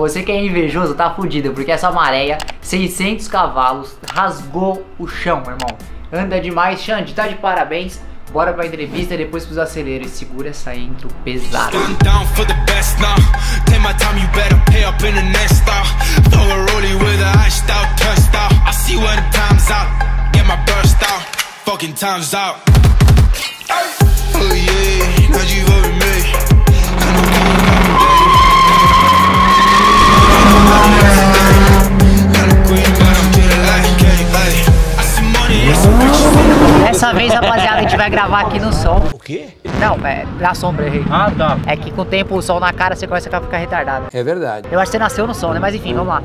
você que é invejoso tá fudido, porque essa maréia, 600 cavalos, rasgou o chão, meu irmão. Anda demais, Xande, tá de parabéns. Bora pra entrevista e depois pros aceleros. Segura essa intro pesada. Dessa vez, rapaziada, a gente vai gravar aqui no sol. O quê? Não, é na sombra, errei. Ah, tá. É que com o tempo, o sol na cara, você começa a ficar retardado. É verdade. Eu acho que você nasceu no sol, né? Mas enfim, vamos lá.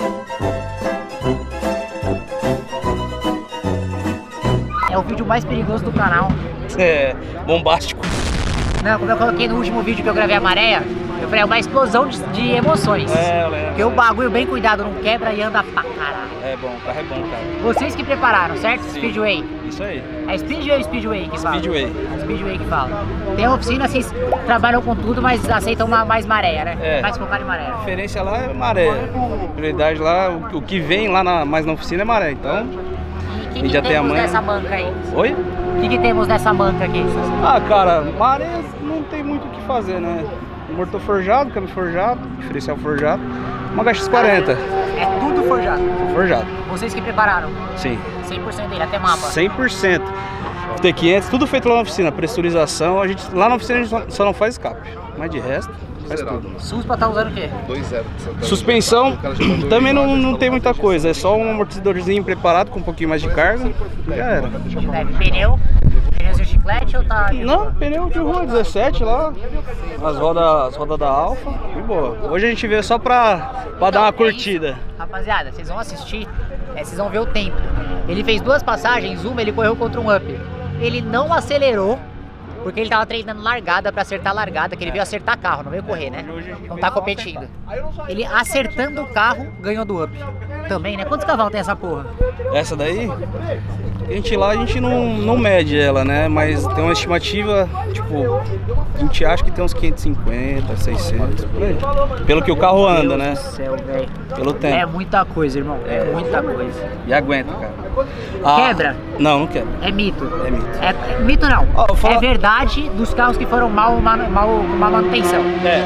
É o vídeo mais perigoso do canal. É, bombástico. Não, como eu coloquei no último vídeo que eu gravei a maréia, eu falei, é uma explosão de emoções. É, eu lembro. Porque o bagulho bem cuidado, não quebra e anda pra caralho. É bom, o carro é bom, cara. Vocês que prepararam, certo? Sim. Speedway. Isso aí. É Speedway ou Speedway que fala? Speedway. Speedway que fala. Tem a oficina, vocês trabalham com tudo, mas aceitam mais maréia, né? É. Mais focado em maré. A referência lá é maré. A prioridade lá, o que vem lá mais na oficina é maré, então... E o que já tem a temos manha. nessa manca aí? Oi? O que temos nessa manca aqui? Ah, cara, maré não tem muito o que fazer, né? Motor forjado, câmbio forjado, diferencial forjado, uma HX40. É tudo forjado. Forjado. Vocês que prepararam? Sim. 100% dele, até mapa. 100%. T500, tudo feito lá na oficina, pressurização, lá na oficina a gente só não faz escape, mas de resto faz tudo. Suspa tá usando o quê? 2.0. Suspensão também não tem muita coisa, é só um amortecedorzinho preparado com um pouquinho mais de carga, já era. Pneu? Pneu de chiclete ou tá... Não, pneu de rua 17 lá, as rodas da Alfa, e boa. Hoje a gente veio só pra dar uma curtida. Rapaziada, vocês vão assistir, vocês vão ver o tempo. Ele fez 2 passagens, uma ele correu contra um up. Ele não acelerou, porque ele tava treinando largada pra acertar a largada, que ele veio acertar carro, não veio correr, né? Não tá competindo. Ele acertando o carro, ganhou do up. Também, né? Quantos cavalos tem essa porra? Essa daí, a gente não mede ela, né? Mas tem uma estimativa, tipo, a gente acha que tem uns 550, 600, por aí. Pelo que o carro anda, né? Meu Deus do céu, velho. Pelo tempo. É muita coisa, irmão. É muita coisa. E aguenta, cara. Quebra? Não quebra. É mito. É mito. É mito não. Ó, É verdade dos carros que foram mal manutenção.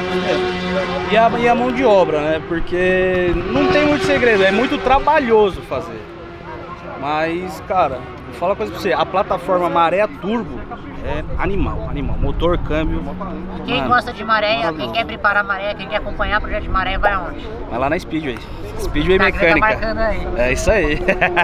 E a mão de obra, né? Porque não tem muito segredo, é muito trabalhoso fazer. Mas, cara, vou falar uma coisa pra você, a plataforma Maré Turbo é animal. Motor, câmbio. Quem gosta de maréia, quem quer preparar maréia, quem quer acompanhar o projeto de maréia, vai aonde? Vai lá na Speedway. Speedway Tá Mecânica. marcando aí. É isso aí.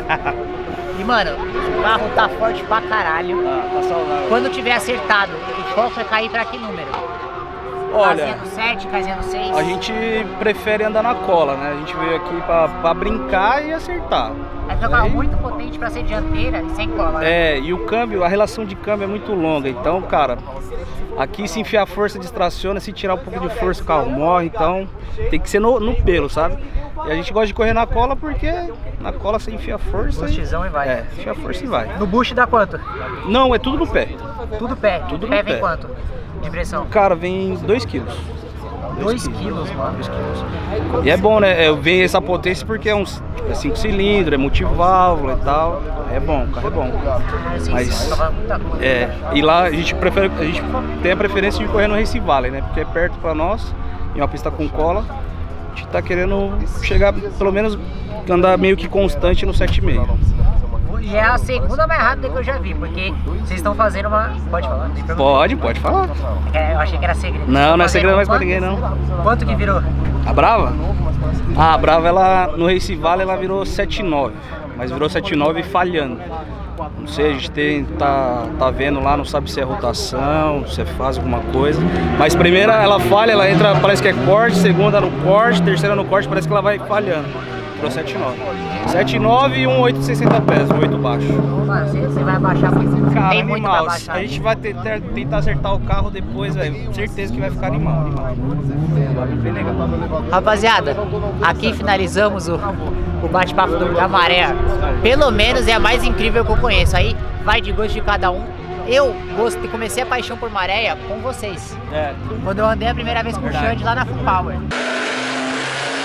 E, mano, o carro tá forte pra caralho. Tá saudável. Quando tiver acertado, o foco é cair pra que número? Olha, Casinha no 7, casinha no 6? a gente prefere andar na cola, né? A gente veio aqui pra brincar e acertar. É um carro muito potente pra ser dianteira e sem cola, né? É, e o câmbio, a relação de câmbio é muito longa. Então, cara, aqui se enfiar força distraciona, se tirar um pouco de força o carro morre. Então, tem que ser no pelo, sabe? E a gente gosta de correr na cola porque na cola você enfia força. Postizão e vai. É, enfia força e vai. No bush dá quanto? Não, é tudo no pé. Tudo pé. Tudo pé no vem pé. quanto? De pressão? Cara, vem 2 quilos. 2 quilos, mano. 2 quilos. E é bom, né? Vem essa potência porque é 5 cilindros, é multiválvula e tal. É bom, o carro é bom. Mas e lá a gente tem a preferência de correr no Race Valley, né? Porque é perto pra nós, em uma pista com cola. A gente tá querendo chegar, pelo menos, andar meio que constante no 7,5. E é a segunda mais rápida que eu já vi, porque vocês estão fazendo uma... Pode falar? Pode falar. Eu achei que era segredo. Não é segredo mais pra ninguém, não. Quanto que virou? A Brava? A Brava, ela no Race Valley, ela virou 7,9. Mas virou 7,9 falhando. Não sei, a gente tá vendo lá, não sabe se é rotação, se é faz alguma coisa. Mas primeira ela falha, ela entra, parece que é corte, segunda no corte, terceira no corte, parece que ela vai falhando. Virou 7,9. 7,9 e um 860 pés, 8 baixo. Mano, você vai abaixar muito. Cara, tem muito pra animal. baixar. A gente vai tentar acertar o carro depois, velho. Certeza que vai ficar animal. Bem legal. Rapaziada, aqui finalizamos o bate-papo da Maré. Pelo menos é a mais incrível que eu conheço. Aí vai de gosto de cada um. Eu comecei a paixão por maréia com vocês. Quando eu andei a primeira vez com o Xande lá na Full Power.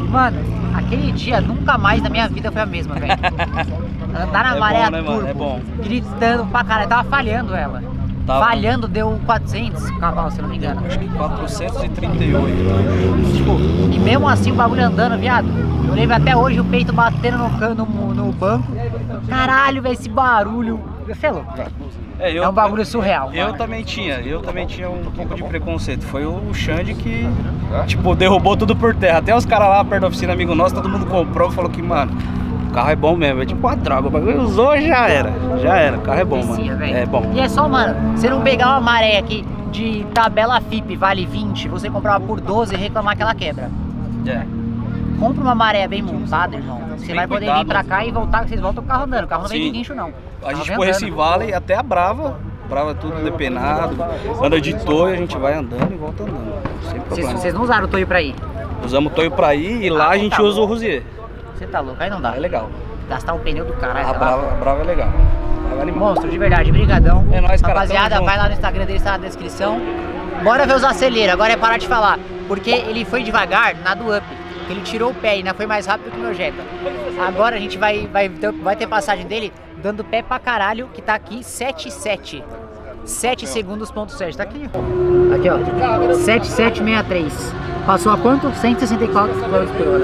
Mano, aquele dia nunca mais na minha vida foi a mesma, velho. Andar na maré bom, né, turbo, mano? É bom. gritando pra caralho, tava falhando ela. Tava. Falhando deu 400 cavalos, se eu não me engano. Acho que 438. Tipo, e mesmo assim o bagulho andando, viado. Eu lembro até hoje o peito batendo no banco. Caralho, velho, esse barulho. Você é louco, velho. É um bagulho surreal. Eu também tinha um pouco de preconceito. Foi o Xande que, tipo, derrubou tudo por terra. Até os caras lá perto da oficina, amigo nosso, todo mundo comprou e falou que, mano, o carro é bom mesmo. É tipo uma droga. O bagulho usou, já era. O carro é bom, mano. Véio. É bom. E é só, mano, você não pegar uma maré aqui de tabela FIP vale 20, você comprar uma por 12 e reclamar que ela quebra. É. Compra uma maré bem montada, irmão. Você vai poder vir pra cá e voltar, vocês voltam o carro andando. O carro não vem de guincho, não. A gente foi esse vale até a Brava tudo depenado, anda de toio, a gente vai andando e volta andando, sem problema. Vocês não usaram o toio pra ir? Usamos o toio pra ir e lá a gente usa o Rosier. Você tá louco, aí não dá. É legal. Gastar o pneu do caralho. A Brava é legal. Monstro, de verdade, brigadão. É nóis, cara. Rapaziada, vai lá no Instagram dele, tá na descrição. Bora ver os aceleros, agora é parar de falar. Porque ele foi devagar na do Up. Ele tirou o pé e ainda foi mais rápido que o meu Jetta. Agora a gente vai ter passagem dele dando pé pra caralho, que tá aqui 7,7. 7 segundos, ponto 7. Tá aqui. Aqui, ó. 7763. Passou a quanto? 164 km/h.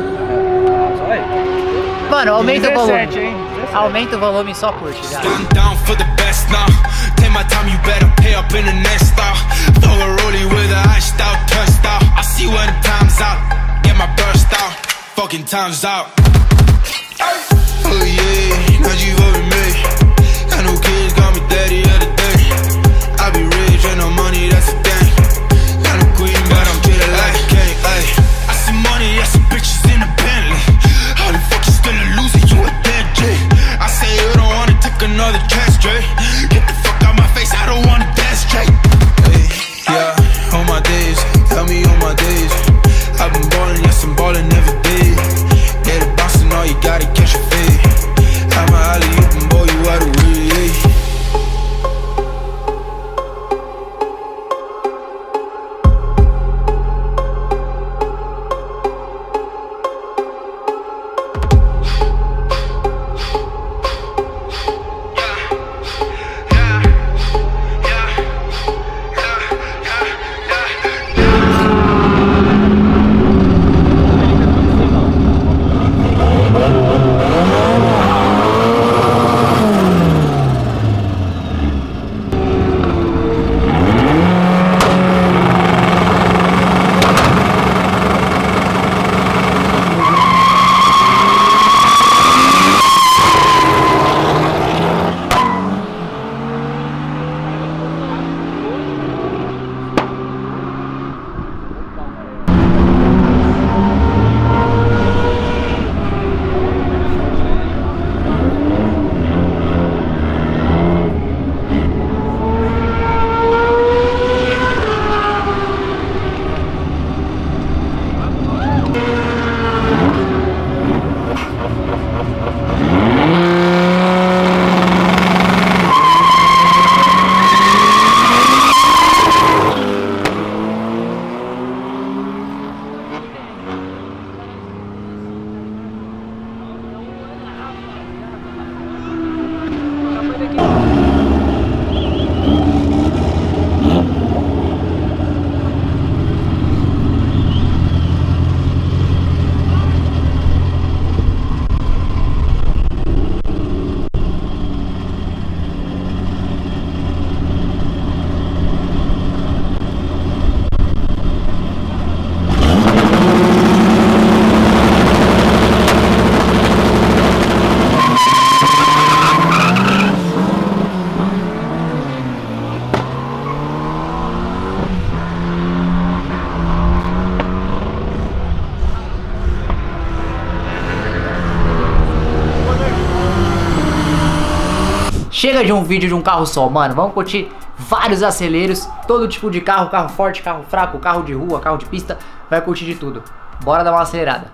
Mano, aumenta o volume. Aumenta o volume e só curte já. Fucking time's out. Oh yeah, now you over me. Got no kids, got me daddy of the day. I be rich, ain't no money, that's the thing. Got no queen, but I'm treated like a king. Ay, I see money, I see bitches in the Bentley. How the fuck you still a loser? You a dead J. I say you don't wanna take another chance, Dre. Get the fuck out my face, I don't wanna dance straight. Hey, yeah, on my days, tell me on my days. I've been ballin', yes I'm ballin' every day. Get a boss and all you gotta catch a fade. I'm a alley, you can boy, you out of way. Chega de um vídeo de um carro só, mano. Vamos curtir vários aceleros, todo tipo de carro, carro forte, carro fraco, carro de rua, carro de pista. Vai curtir de tudo. Bora dar uma acelerada.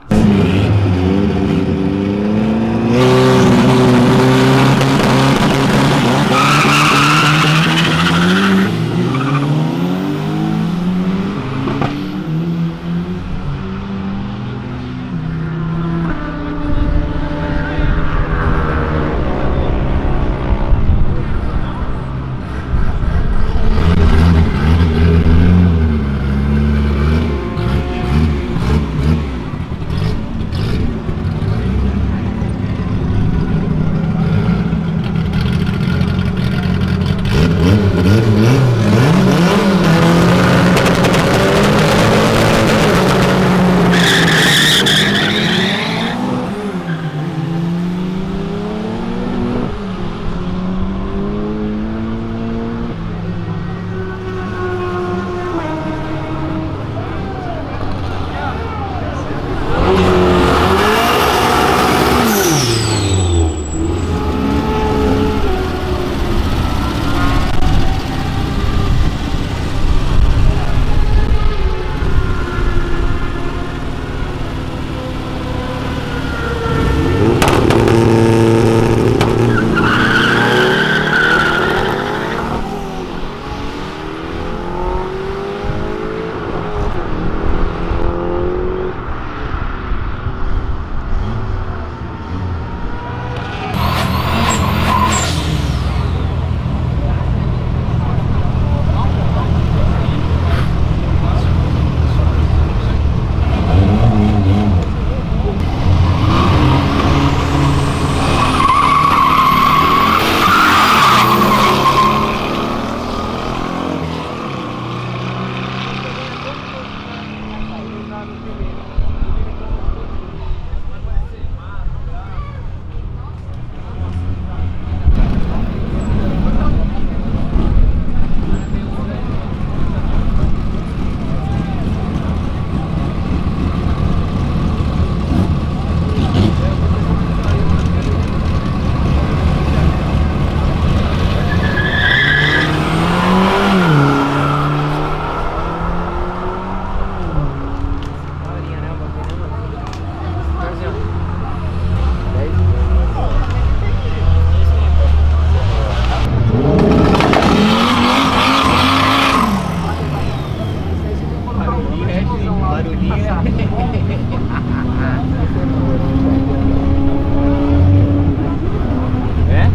Barulhinho, É?